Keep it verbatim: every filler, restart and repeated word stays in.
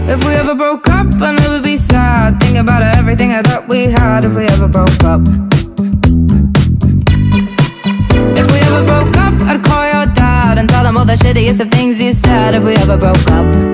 If we ever broke up, I never be sad. Think about everything I thought we had. If we ever broke up, if we ever broke up, I'd call your dad and tell him all the shittiest of things you said. If we ever broke up.